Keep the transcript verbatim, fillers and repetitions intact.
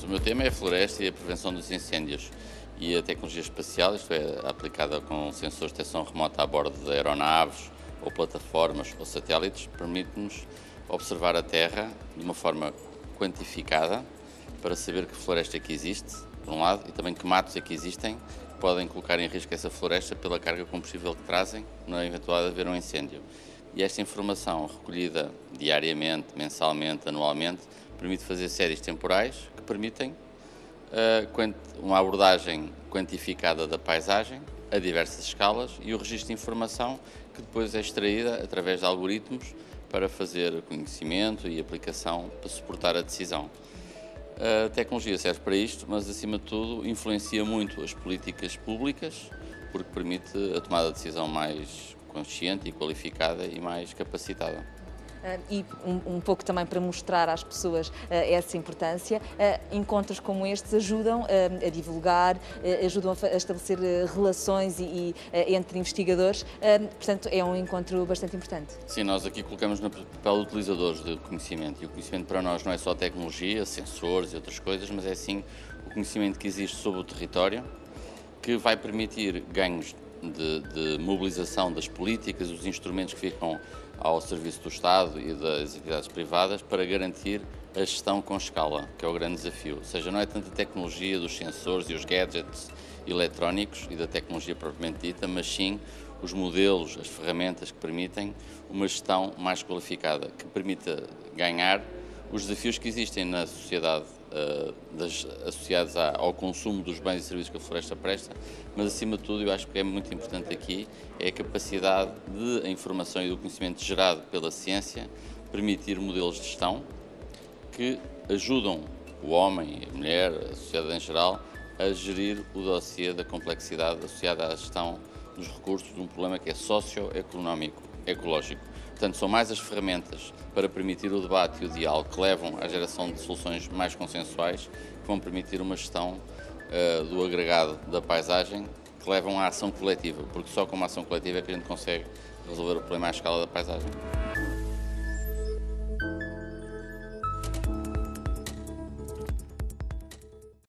O meu tema é a floresta e a prevenção dos incêndios. E a tecnologia espacial, isto é, aplicada com sensores de detecção remota a bordo de aeronaves ou plataformas ou satélites, permite-nos observar a Terra de uma forma quantificada para saber que floresta é que existe, por um lado, e também que matos é que existem, que podem colocar em risco essa floresta pela carga de combustível que trazem na eventualidade de haver um incêndio. E esta informação, recolhida diariamente, mensalmente, anualmente, permite fazer séries temporais que permitem uh, uma abordagem quantificada da paisagem a diversas escalas e o registro de informação que depois é extraída através de algoritmos para fazer conhecimento e aplicação para suportar a decisão. A tecnologia serve para isto, mas acima de tudo influencia muito as políticas públicas porque permite a tomada de decisão mais consciente e qualificada e mais capacitada. Uh, e um, um pouco também para mostrar às pessoas uh, essa importância, uh, encontros como estes ajudam uh, a divulgar, uh, ajudam a, a estabelecer uh, relações e, e, uh, entre investigadores, uh, portanto é um encontro bastante importante. Sim, nós aqui colocamos no papel de utilizadores de conhecimento e o conhecimento para nós não é só tecnologia, sensores e outras coisas, mas é sim o conhecimento que existe sobre o território que vai permitir ganhos de, de mobilização das políticas, dos instrumentos que ficam ao serviço do Estado e das entidades privadas para garantir a gestão com escala, que é o grande desafio. Ou seja, não é tanto a tecnologia dos sensores e os gadgets eletrónicos e da tecnologia propriamente dita, mas sim os modelos, as ferramentas que permitem uma gestão mais qualificada, que permita ganhar os desafios que existem na sociedade uh, das, associados à, ao consumo dos bens e serviços que a floresta presta, mas acima de tudo eu acho que é muito importante aqui é a capacidade de a informação e do conhecimento gerado pela ciência permitir modelos de gestão que ajudam o homem, a mulher, a sociedade em geral a gerir o dossiê da complexidade associada à gestão dos recursos de um problema que é socioeconómico, ecológico. Portanto, são mais as ferramentas para permitir o debate e o diálogo que levam à geração de soluções mais consensuais, que vão permitir uma gestão uh, do agregado da paisagem, que levam à ação coletiva, porque só com uma ação coletiva é que a gente consegue resolver o problema à escala da paisagem.